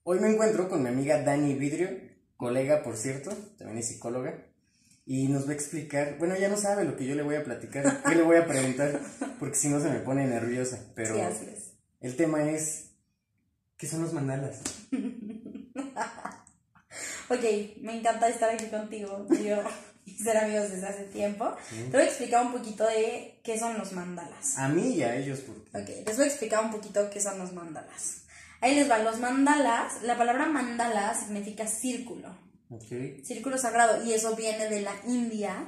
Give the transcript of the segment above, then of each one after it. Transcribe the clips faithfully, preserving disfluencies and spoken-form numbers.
Hoy me encuentro con mi amiga Dani Vidrio, colega por cierto, también es psicóloga, y nos va a explicar, bueno, ella no sabe lo que yo le voy a platicar, qué le voy a preguntar, porque si no se me pone nerviosa, pero sí, así es. El tema es, ¿qué son los mandalas? Ok, me encanta estar aquí contigo, yo y ser amigos desde hace tiempo. Sí. Te voy a explicar un poquito de qué son los mandalas. A mí y a ellos, porque... Ok, les voy a explicar un poquito qué son los mandalas. Ahí les van los mandalas. La palabra mandala significa círculo. Okay. Círculo sagrado. Y eso viene de la India.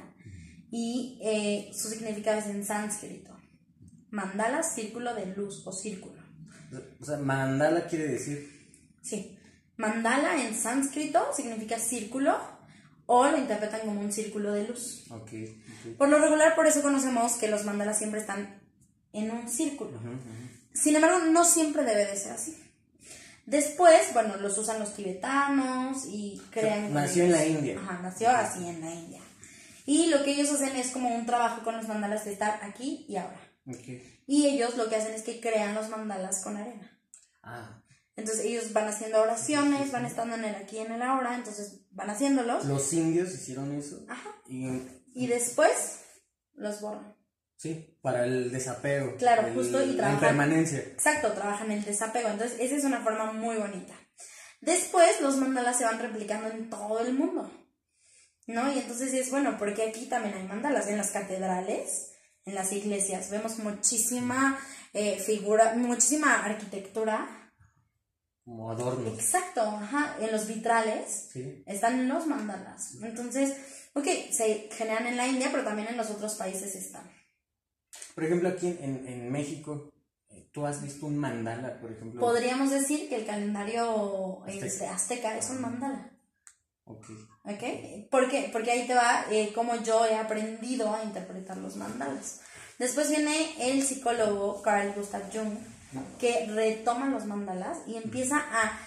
Y eh, su significado es en sánscrito. Mandala, círculo de luz o círculo. O sea, mandala quiere decir... Sí. Mandala en sánscrito significa círculo. O lo interpretan como un círculo de luz. Okay, okay. Por lo regular, por eso conocemos que los mandalas siempre están en un círculo. Uh-huh, uh-huh. Sin embargo, no siempre debe de ser así. Después, bueno, los usan los tibetanos y crean... O sea, nació en la India. Ajá, nació así en la India. Y lo que ellos hacen es como un trabajo con los mandalas de estar aquí y ahora. Okay. Y ellos lo que hacen es que crean los mandalas con arena. Ah. Entonces ellos van haciendo oraciones, van estando en el aquí y en el ahora, entonces van haciéndolos. Los indios hicieron eso. Ajá. Y, y después los borran. Sí, para el desapego. Claro, el, justo, y la trabajan. impermanencia. Exacto, trabajan el desapego. Entonces, esa es una forma muy bonita. Después, los mandalas se van replicando en todo el mundo, ¿no? Y entonces es bueno, porque aquí también hay mandalas. En las catedrales, en las iglesias, vemos muchísima eh, figura, muchísima arquitectura. Como adornos. Exacto, ajá. En los vitrales, sí, están los mandalas. Entonces, ok, se generan en la India, pero también en los otros países están. Por ejemplo, aquí en, en México, ¿tú has visto un mandala, por ejemplo? Podríamos decir que el calendario azteca, este, azteca es un mandala. Ok. ¿Ok? ¿Por qué? Porque ahí te va eh, cómo yo he aprendido a interpretar los mandalas. Después viene el psicólogo Carl Gustav Jung, que retoma los mandalas y empieza a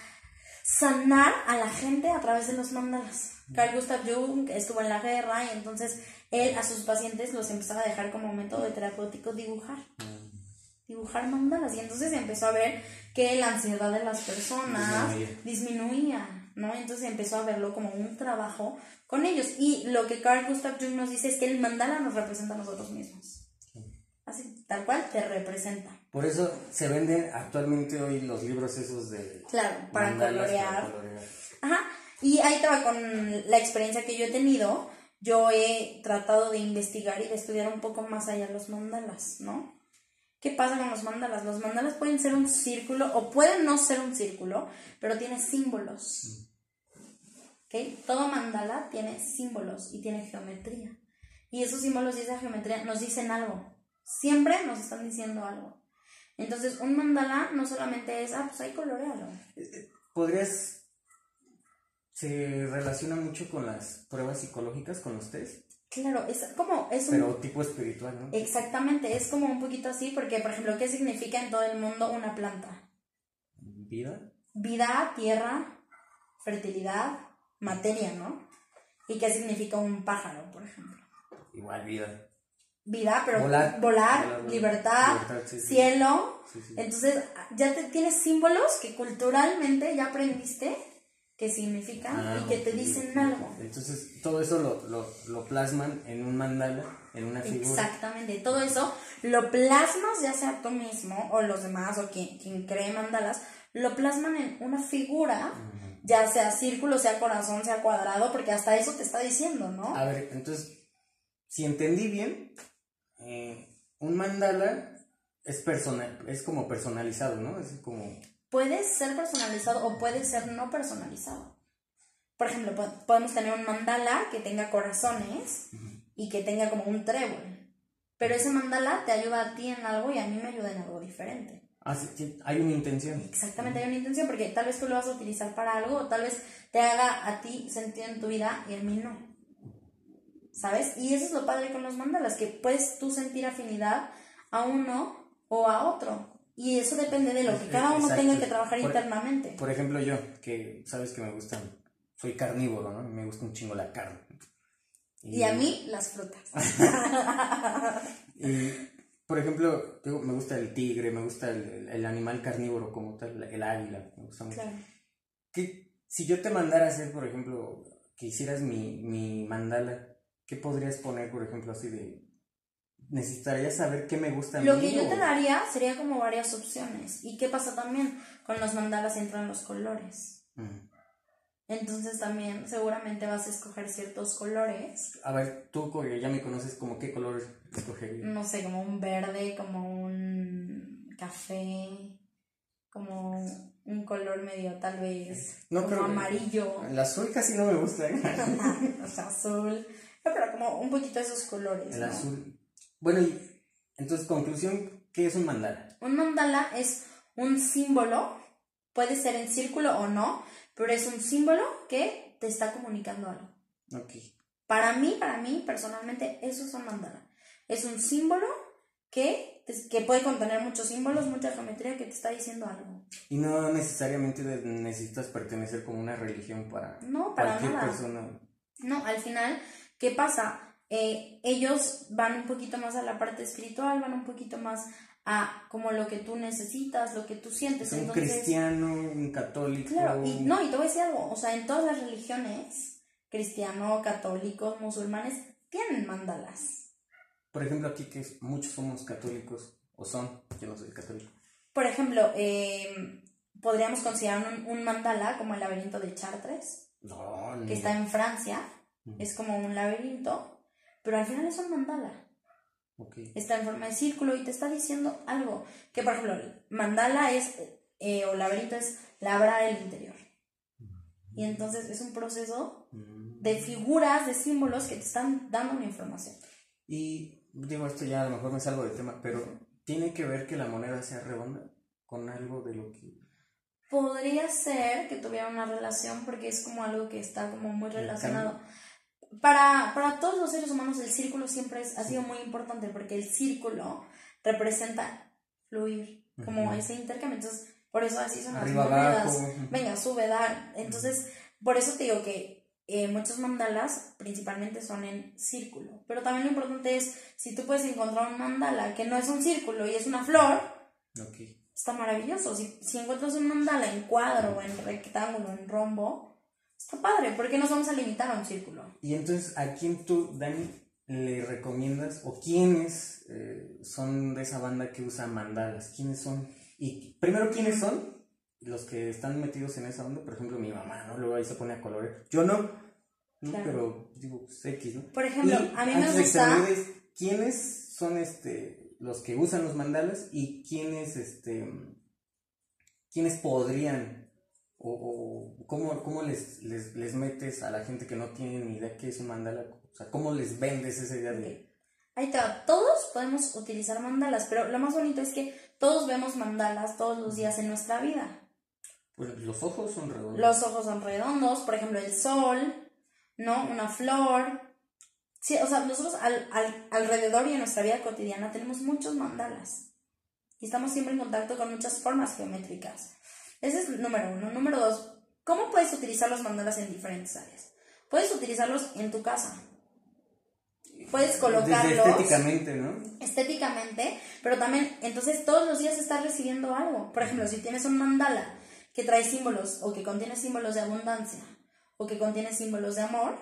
sanar a la gente a través de los mandalas. Carl Gustav Jung estuvo en la guerra y entonces él a sus pacientes los empezaba a dejar como método de terapéutico dibujar. Dibujar mandalas. Y entonces empezó a ver que la ansiedad de las personas disminuía, disminuía, ¿no? Entonces empezó a verlo como un trabajo con ellos. Y lo que Carl Gustav Jung nos dice es que el mandala nos representa a nosotros mismos. Así, tal cual, te representa. Por eso se venden actualmente hoy los libros esos de... Claro, para colorear. para colorear. Ajá, y ahí te va con la experiencia que yo he tenido. Yo he tratado de investigar y de estudiar un poco más allá los mandalas, ¿no? ¿Qué pasa con los mandalas? Los mandalas pueden ser un círculo o pueden no ser un círculo, pero tiene símbolos. ¿Ok? Todo mandala tiene símbolos y tiene geometría. Y esos símbolos y esa geometría nos dicen algo. Siempre nos están diciendo algo. Entonces, un mandala no solamente es, ah, pues ahí colorealo. ¿Podrías... se relaciona mucho con las pruebas psicológicas, con los test? Claro, es como... Es un, pero tipo espiritual, ¿no? Exactamente, es como un poquito así, porque, por ejemplo, ¿qué significa en todo el mundo una planta? ¿Vida? Vida, tierra, fertilidad, materia, ¿no? ¿Y qué significa un pájaro, por ejemplo? Igual vida. Vida, pero volar, volar, volar libertad, libertad sí, sí. cielo. Sí, sí. Entonces, ya te, tienes símbolos que culturalmente ya aprendiste que significan ah, y que te dicen okay. algo. Entonces, todo eso lo, lo, lo plasman en un mandala, en una figura. Exactamente, todo eso lo plasmas, ya sea tú mismo o los demás o quien, quien cree mandalas, lo plasman en una figura, uh-huh. ya sea círculo, sea corazón, sea cuadrado, porque hasta eso te está diciendo, ¿no? A ver, entonces, si entendí bien, eh, un mandala es personal, es como personalizado, ¿no? Es como... Puede ser personalizado o puede ser no personalizado. Por ejemplo, podemos tener un mandala que tenga corazones uh-huh. y que tenga como un trébol. Pero ese mandala te ayuda a ti en algo y a mí me ayuda en algo diferente. Ah, sí, sí, hay una intención. Exactamente, uh-huh. hay una intención porque tal vez tú lo vas a utilizar para algo o tal vez te haga a ti sentido en tu vida y a mí no. ¿Sabes? Y eso es lo padre con los mandalas, que puedes tú sentir afinidad a uno o a otro. Y eso depende de lo que cada uno Exacto. tenga que trabajar por, internamente. Por ejemplo, yo, que sabes que me gustan, soy carnívoro, ¿no? Me gusta un chingo la carne. Y, y a mí las frutas. Y, por ejemplo, digo, me gusta el tigre, me gusta el, el animal carnívoro como tal, el águila, me gusta mucho. Claro. ¿qué, si yo te mandara a hacer, por ejemplo, que hicieras mi, mi mandala, ¿qué podrías poner, por ejemplo, así de... necesitaría saber qué me gusta a mí? Lo que yo o... te daría sería como varias opciones. ¿Y qué pasa también? Con los mandalas entran los colores. Mm. Entonces también seguramente vas a escoger ciertos colores. A ver, tú que ya me conoces, ¿como qué color escogerías? No sé, como un verde, como un café, como un color medio tal vez No, como pero amarillo. El azul casi no me gusta, ¿eh? O sea, azul. Pero como un poquito de esos colores. El ¿no? azul. Bueno, y entonces, conclusión, ¿qué es un mandala? Un mandala es un símbolo, puede ser en círculo o no, pero es un símbolo que te está comunicando algo. Ok. Para mí, para mí, personalmente, eso es un mandala. Es un símbolo que, que puede contener muchos símbolos, mucha geometría que te está diciendo algo. Y no necesariamente necesitas pertenecer como una religión para, no, para cualquier nada. persona. No, al final, ¿qué pasa? Eh, ellos van un poquito más a la parte espiritual, van un poquito más a como lo que tú necesitas, lo que tú sientes. Un Entonces, cristiano, un católico. Claro, y no, y te voy a decir algo, o sea, en todas las religiones, cristiano, católicos, musulmanes, tienen mandalas. Por ejemplo, aquí que muchos somos católicos, o son, yo no soy católico. Por ejemplo, eh, podríamos considerar un, un mandala como el laberinto de Chartres, No, no. que está en Francia, es como un laberinto, pero al final es un mandala. Okay. Está en forma de círculo y te está diciendo algo. Que por ejemplo, mandala es, eh, o laberinto es labrar el interior. Y entonces es un proceso de figuras, de símbolos que te están dando una información. Y digo, esto ya a lo mejor me salgo del tema, pero ¿tiene que ver que la moneda sea redonda con algo de lo que...? Podría ser que tuviera una relación porque es como algo que está como muy relacionado. Para, para todos los seres humanos el círculo siempre es, ha sido muy importante porque el círculo representa fluir, como uh-huh. ese intercambio. Entonces, por eso así son Arriba, las monedas. Abajo. Uh-huh. Venga, sube, da. Entonces, uh-huh. por eso te digo que eh, muchos mandalas principalmente son en círculo. Pero también lo importante es, si tú puedes encontrar un mandala que no es un círculo y es una flor, okay. está maravilloso. Si, si encuentras un mandala en cuadro, o en rectángulo, en rombo, está padre, ¿por qué nos vamos a limitar a un círculo? Y entonces, ¿a quién tú, Dani, le recomiendas o quiénes eh, son de esa banda que usa mandalas? ¿Quiénes son? Y primero, ¿quiénes son los que están metidos en esa onda? Por ejemplo, mi mamá, ¿no? Luego ahí se pone a colorear. Yo no, ¿no? Claro. Pero digo, pues, X, ¿no? Por ejemplo, y a mí me antes gusta... De que ¿quiénes son este, los que usan los mandalas y quiénes, este, quiénes podrían... O, o cómo, cómo les, les, les metes a la gente que no tiene ni idea qué es un mandala? O sea, ¿cómo les vendes esa idea de...? Okay. Ahí te va. Todos podemos utilizar mandalas, pero lo más bonito es que todos vemos mandalas todos los días en nuestra vida. Pues los ojos son redondos. Los ojos son redondos, por ejemplo, el sol, ¿no? Una flor. Sí, o sea, nosotros al, al, alrededor y en nuestra vida cotidiana tenemos muchos mandalas. Y estamos siempre en contacto con muchas formas geométricas. Ese es el número uno. Número dos, ¿cómo puedes utilizar los mandalas en diferentes áreas? Puedes utilizarlos en tu casa. Puedes colocarlos... Desde estéticamente, ¿no? Estéticamente, pero también, entonces todos los días estás recibiendo algo. Por ejemplo, si tienes un mandala que trae símbolos, o que contiene símbolos de abundancia, o que contiene símbolos de amor,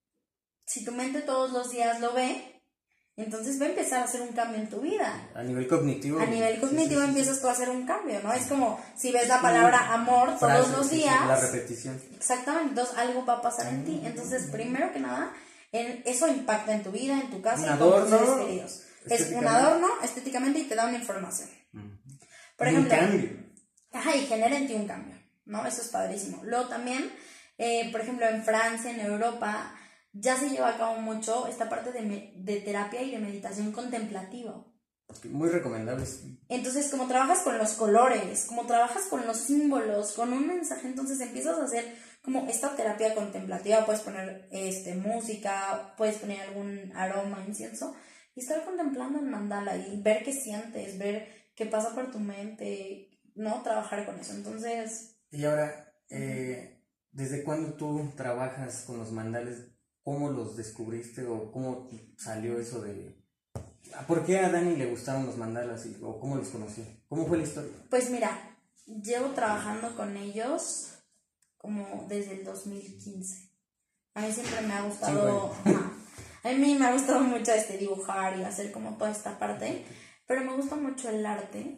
si tu mente todos los días lo ve, entonces va a empezar a hacer un cambio en tu vida. A nivel cognitivo. A nivel cognitivo sí, sí, empiezas sí. tú a hacer un cambio, ¿no? Es como si ves la palabra amor Frase, todos los sí, días. Sí, la repetición. Exactamente, entonces algo va a pasar en ti. Entonces, primero que nada, en, eso impacta en tu vida, en tu casa, un y adorno, con tus seres queridos. Es un adorno estéticamente y te da una información. Por y ejemplo, un cambio. Ajá, y genera en ti un cambio, ¿no? Eso es padrísimo. Luego también, eh, por ejemplo, en Francia, en Europa, ya se lleva a cabo mucho esta parte de, me, de terapia y de meditación contemplativa. Muy recomendables. Entonces, como trabajas con los colores, como trabajas con los símbolos, con un mensaje, entonces empiezas a hacer como esta terapia contemplativa. Puedes poner este, música, puedes poner algún aroma, incienso, y estar contemplando el mandala y ver qué sientes, ver qué pasa por tu mente, ¿no? Trabajar con eso. Entonces... Y ahora, eh, ¿desde cuándo tú trabajas con los mandalas? ¿Cómo los descubriste o cómo salió eso de... ¿Por qué a Dani le gustaron los mandalas y, o cómo los conoció? ¿Cómo fue la historia? Pues mira, llevo trabajando con ellos como desde el dos mil quince. A mí siempre me ha gustado, ajá, a mí me ha gustado mucho este dibujar y hacer como toda esta parte, pero me gusta mucho el arte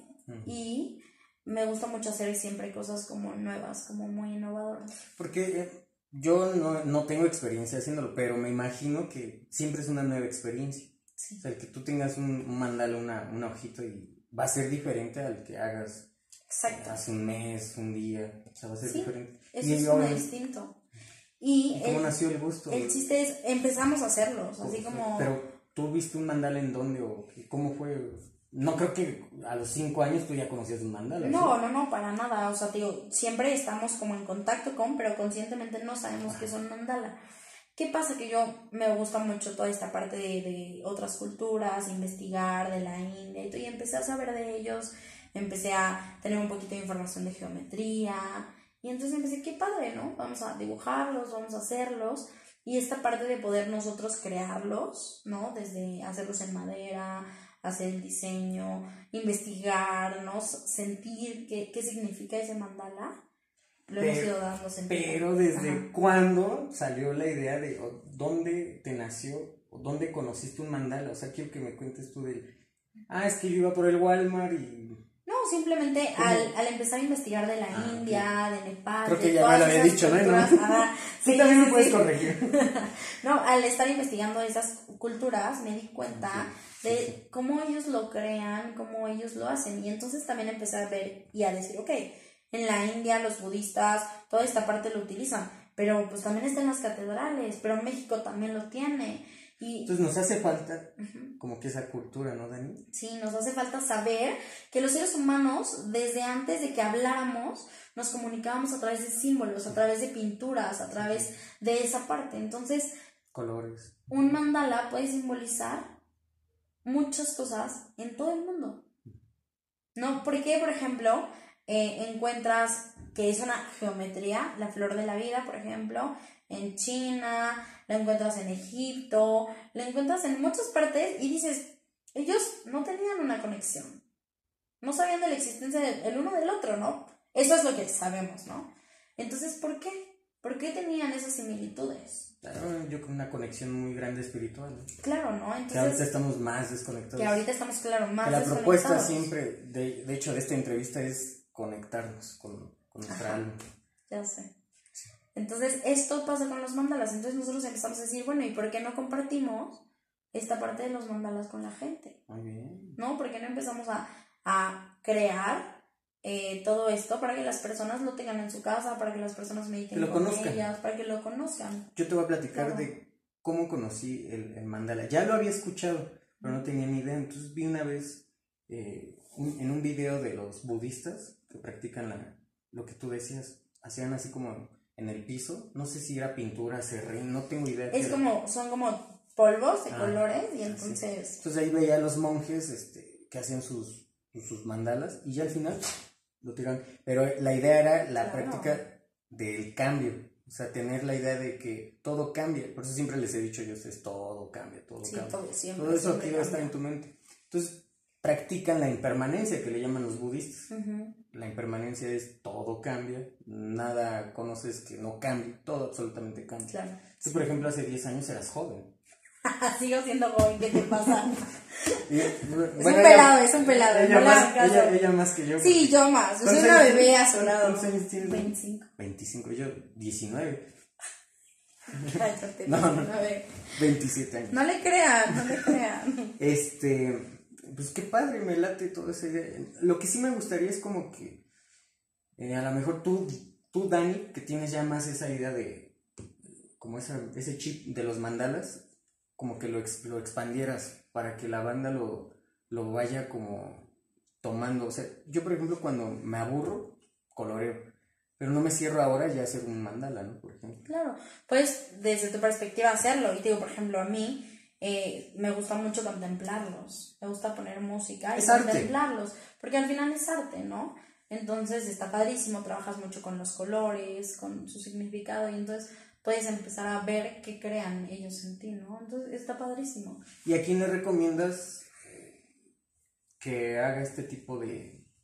y me gusta mucho hacer siempre cosas como nuevas, como muy innovadoras. Porque eh, yo no, no tengo experiencia haciéndolo, pero me imagino que siempre es una nueva experiencia. Sí. O sea, el que tú tengas un, un mandala, una, una hojita y va a ser diferente al que hagas Exacto. hace un mes, un día, o sea, va a ser sí, diferente. Eso y es yo, muy distinto. ¿Y, ¿Y cómo el, nació el gusto? El chiste es, empezamos a hacerlos, así o, como... Pero, ¿tú viste un mandala en dónde o cómo fue? No creo que a los cinco años tú ya conocías un mandala. No, ¿sí? no, no, para nada. O sea, digo, siempre estamos como en contacto con, pero conscientemente no sabemos qué son mandala. ¿Qué pasa? Que yo me gusta mucho toda esta parte de, de otras culturas, investigar de la India y todo, y empecé a saber de ellos, empecé a tener un poquito de información de geometría, y entonces empecé, qué padre, ¿no? Vamos a dibujarlos, vamos a hacerlos, y esta parte de poder nosotros crearlos, ¿no? Desde hacerlos en madera, hacer el diseño, investigarnos, sentir qué, qué significa ese mandala, lo pero, hemos ido dando sentido. Pero ¿desde Ajá. cuándo salió la idea de o, dónde te nació, o dónde conociste un mandala? O sea, quiero que me cuentes tú del, ah, es que yo iba por el Walmart y... No, simplemente al, al empezar a investigar de la ah, India, okay. de Nepal, creo que de ya me lo había dicho, culturas, ¿no? Ajá, sí, sí, también me puedes sí. corregir. No, al estar investigando esas culturas me di cuenta sí, de sí. cómo ellos lo crean, cómo ellos lo hacen, y entonces también empecé a ver y a decir, ok, en la India los budistas toda esta parte lo utilizan, pero pues también está en las catedrales, pero México también lo tiene. Y, entonces nos hace falta uh-huh. como que esa cultura, ¿no, Dani? Sí, nos hace falta saber que los seres humanos, desde antes de que habláramos, nos comunicábamos a través de símbolos, a través de pinturas, a través de esa parte. Entonces, colores. Un mandala puede simbolizar muchas cosas en todo el mundo, ¿no? Porque, por ejemplo, eh, encuentras que es una geometría, la flor de la vida, por ejemplo, en China, la encuentras en Egipto, la encuentras en muchas partes y dices, ellos no tenían una conexión, no sabían de la existencia del uno del otro, ¿no? Eso es lo que sabemos, ¿no? Entonces, ¿por qué? ¿Por qué tenían esas similitudes? Claro, yo con una conexión muy grande espiritual, ¿no? Claro, ¿no? Entonces, que ahorita estamos más desconectados. Que ahorita estamos, claro, más que la desconectados. propuesta siempre, de, de hecho, de esta entrevista es conectarnos con, con nuestra Ajá, alma. Ya sé. Entonces, esto pasa con los mandalas. Entonces nosotros empezamos a decir, bueno, ¿y por qué no compartimos esta parte de los mandalas con la gente? Muy bien. ¿No? ¿Por qué no empezamos a, a crear eh, todo esto para que las personas lo tengan en su casa, para que las personas mediten que lo con conozcan. ellas, para que lo conozcan? Yo te voy a platicar Claro. de cómo conocí el, el mandala. Ya lo había escuchado, pero no tenía ni idea. Entonces vi una vez eh, un, en un video de los budistas que practican la, lo que tú decías. Hacían así como en el piso. No sé si era pintura, serrín, no tengo idea. Es como, son como polvos de ah, colores y entonces... Sí. Entonces ahí veía a los monjes este, que hacían sus, sus mandalas y ya al final lo tiraron. Pero la idea era la claro. práctica del cambio. O sea, tener la idea de que todo cambia. Por eso siempre les he dicho yo, es todo cambia, todo sí, cambia. Todo, siempre, todo eso siempre aquí va a estar en tu mente. Entonces, practican la impermanencia que le llaman los budistas. Uh-huh. La impermanencia es todo cambia, nada conoces que no cambie, todo absolutamente cambia. Claro. Tú, por ejemplo, hace diez años eras joven. Sigo siendo joven, ¿qué te pasa? Y, es bueno, un pelado, ella, es un pelado. Ella, no más, ella, ella más que yo. Sí, yo más. Yo soy una bebé a su lado. ¿Cuántos años tienes? veinticinco. veinticinco, yo diecinueve. Cállate, no, no, a ver. veintisiete años. No le crean, no le crean. Este, pues qué padre, me late toda esa idea. Lo que sí me gustaría es como que, eh, a lo mejor tú, tú, Dani, que tienes ya más esa idea de, como esa, ese chip de los mandalas, como que lo, ex, lo expandieras para que la banda lo, lo vaya como tomando. O sea, yo por ejemplo cuando me aburro, coloreo. Pero no me cierro ahora ya a hacer un mandala, ¿no? Por ejemplo. Claro, pues desde tu perspectiva hacerlo. Y te digo, por ejemplo, a mí eh, me gusta mucho contemplarlos. Me gusta poner música y es contemplarlos. Arte. Porque al final es arte, ¿no? Entonces está padrísimo, trabajas mucho con los colores, con su significado. Y entonces puedes empezar a ver qué crean ellos en ti, ¿no? Entonces está padrísimo. ¿Y a quién le recomiendas que haga este tipo de...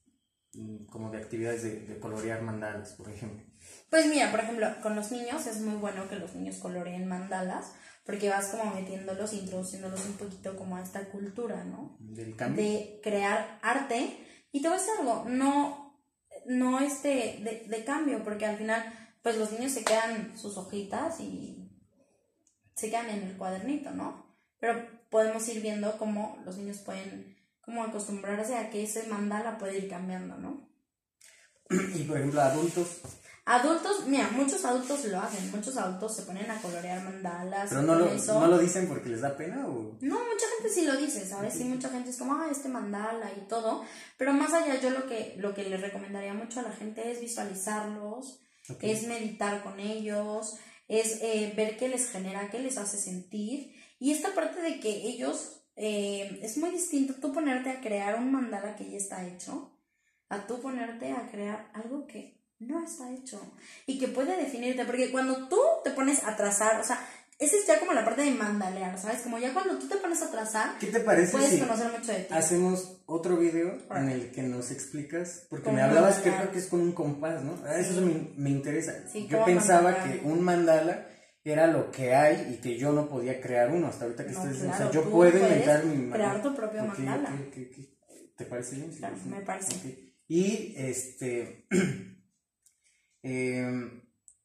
como de actividades de, de colorear mandalas, por ejemplo? Pues mira, por ejemplo, con los niños es muy bueno que los niños coloreen mandalas, porque vas como metiéndolos, introduciéndolos un poquito como a esta cultura, ¿no? Del cambio. De crear arte. Y te voy a decir algo, no, no este de, de cambio, porque al final, pues los niños se quedan sus hojitas y se quedan en el cuadernito, ¿no? Pero podemos ir viendo cómo los niños pueden como acostumbrarse a que ese mandala puede ir cambiando, ¿no? Y por ejemplo, adultos. Adultos, mira, muchos adultos lo hacen, muchos adultos se ponen a colorear mandalas. Pero no lo, eso. ¿no lo dicen porque les da pena o...? No, mucha gente sí lo dice, ¿sabes? Sí, mucha gente es como, ah, este mandala y todo. Pero más allá, yo lo que, lo que les recomendaría mucho a la gente es visualizarlos, okay. Es meditar con ellos, es eh, ver qué les genera, qué les hace sentir. Y esta parte de que ellos, eh, es muy distinto tú ponerte a crear un mandala que ya está hecho, a tú ponerte a crear algo que no está hecho y que puede definirte, porque cuando tú te pones a trazar, o sea, esa es ya como la parte de mandalear, ¿sabes? Como ya cuando tú te pones a trazar, ¿qué te parece puedes si conocer mucho de ti. Hacemos otro video en el que nos explicas, porque me hablabas que creo que es con un compás, ¿no? Ah, eso sí. me, me interesa. Sí, yo pensaba que un mandala era lo que hay y que yo no podía crear uno hasta ahorita que no, estoy claro, o sea, yo puedo inventar mi mandala. Crear tu propio okay, mandala. Okay, okay, okay. ¿Te parece bien? Claro, sí, me parece. Okay. Y este eh,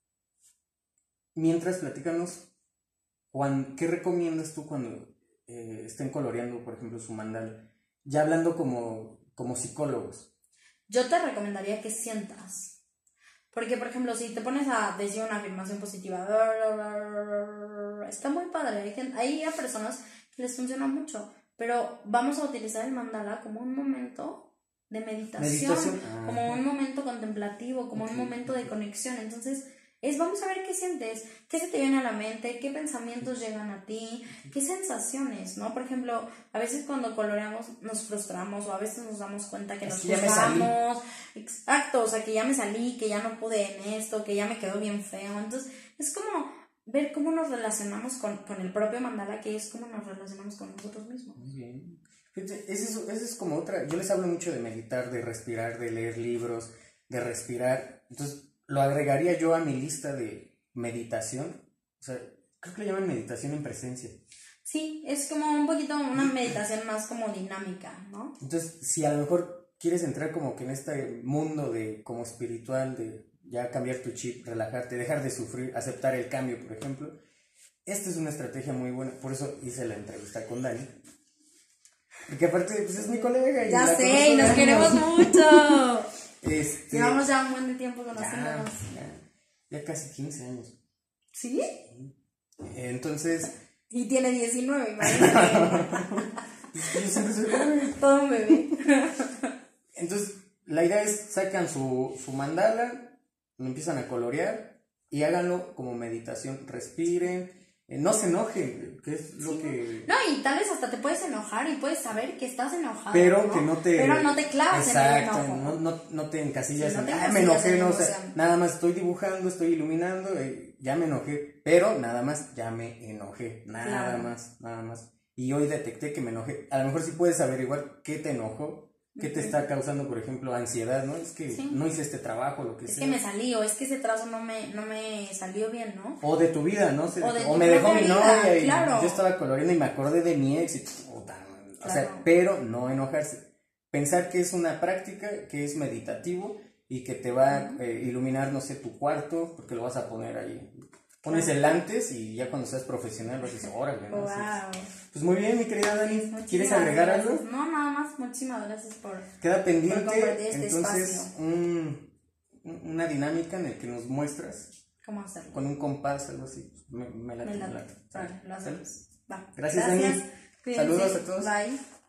mientras platícanos, Juan, ¿qué recomiendas tú cuando eh, estén coloreando, por ejemplo, su mandala? Ya hablando como, como psicólogos. Yo te recomendaría que sientas. Porque, por ejemplo, si te pones a decir una afirmación positiva, está muy padre. Hay, gente, hay a personas que les funciona mucho. Pero vamos a utilizar el mandala como un momento de meditación, meditación. Ah, como un momento contemplativo, como okay. un momento de conexión. Entonces, es vamos a ver qué sientes, qué se te viene a la mente, qué pensamientos llegan a ti, qué sensaciones, ¿no? Por ejemplo, a veces cuando coloreamos nos frustramos o a veces nos damos cuenta que nos frustramos. Exacto, o sea, que ya me salí, que ya no pude en esto, que ya me quedó bien feo. Entonces, es como ver cómo nos relacionamos con, con el propio mandala, que es cómo nos relacionamos con nosotros mismos. Muy bien. Esa es, esa es como otra, yo les hablo mucho de meditar, de respirar, de leer libros, de respirar. Entonces, lo agregaría yo a mi lista de meditación. O sea, creo que le llaman meditación en presencia. Sí, es como un poquito una meditación más como dinámica, ¿no? Entonces, si a lo mejor quieres entrar como que en este mundo de como espiritual, de ya cambiar tu chip, relajarte, dejar de sufrir, aceptar el cambio, por ejemplo, esta es una estrategia muy buena. Por eso hice la entrevista con Dani. Porque aparte, pues es mi colega. Y ya sé, y nos queremos mucho. Este, Llevamos ya un buen de tiempo conociéndonos. Ya, ya, ya casi quince años. ¿Sí? Entonces. Y tiene diecinueve, imagínate. Yo siempre soy bebé. Todo un bebé. Entonces, la idea es sacan su, su mandala, lo empiezan a colorear y háganlo como meditación. Respiren. Eh, no se enojen, que es lo sí, que... No, y tal vez hasta te puedes enojar y puedes saber que estás enojado, pero ¿no? que no te... Pero no te clavas exacto, en el enojo. No, no, no te encasillas sí, no te en, encasillas ah, me enojé, en no, o sea, nada más estoy dibujando, estoy iluminando, eh, ya me enojé, pero nada más ya me enojé, nada claro. más, nada más. Y hoy detecté que me enojé, a lo mejor sí puedes averiguar qué te enojó, qué te está causando, por ejemplo, ansiedad, ¿no? Es que sí. no hice este trabajo, lo que es sea. Es que me salí, o es que ese trazo no me, no me salió bien, ¿no? O de tu vida, ¿no? O, de o me dejó mi vida, novia y claro. yo estaba coloreando y me acordé de mi ex y... Puta, o claro. sea, pero no enojarse. Pensar que es una práctica, que es meditativo y que te va a eh, iluminar, no sé, tu cuarto, porque lo vas a poner ahí. Pones el antes y ya cuando seas profesional vas a decir, órale, ¿no? Wow. Pues muy bien, mi querida Dani. Muchísimas ¿quieres agregar gracias. algo? No, nada más. Muchísimas gracias por queda pendiente, por compartir este entonces, un, una dinámica en la que nos muestras cómo hacerlo. Con un compás, algo así. Me, me la me la, me la, vale, lo hacemos. Va. Gracias, gracias, Dani. Cuídense. Saludos a todos. Bye.